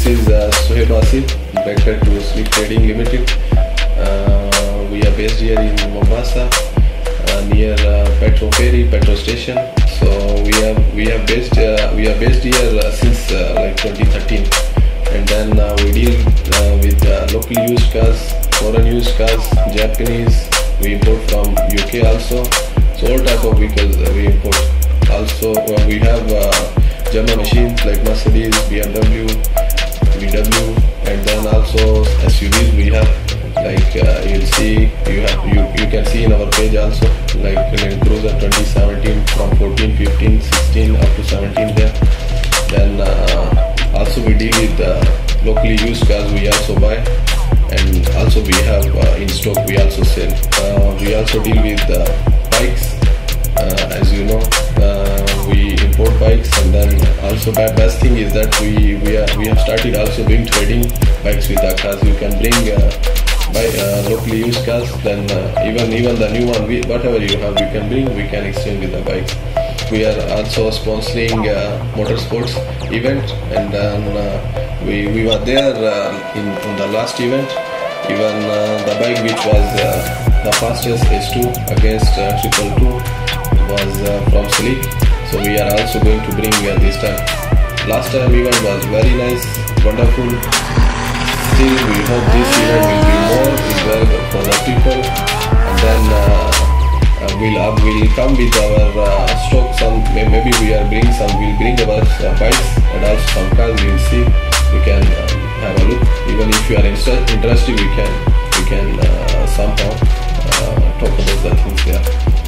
is director to Sleep Trading Limited. We are based here in Mombasa, near petrol station. So we are based here since like 2013, and then we deal with local used cars, foreign used cars, Japanese. We import from UK also. So all type of vehicles we import. Also we have German machines like Mercedes, BMW, VW, and then also SUVs we have. Like you'll see, you can see in our page also, like Land Cruiser 2017 from 14, 15, 16 up to 17 there. Then also we deal with locally used cars we also buy, and also we have in stock we also sell. We also deal with bikes, as you know. We import bikes, and then also best thing is that we have started also doing trading bikes with our cars. You can bring buy locally used cars, then even the new one, whatever you have, you can bring, we can exchange with the bikes. We are also sponsoring motorsports event, and then we were there on the last event. Even the bike which was the fastest S2 against 222 was from Sleek. So we are also going to bring this time. Last time event was very nice, wonderful. Still we hope this event will be more enjoyable for the people, and then we'll come with our stock. Maybe we'll bring our bikes and also some cars. We'll see, we can have a look. Even if you are interested, we can somehow talk about the things there.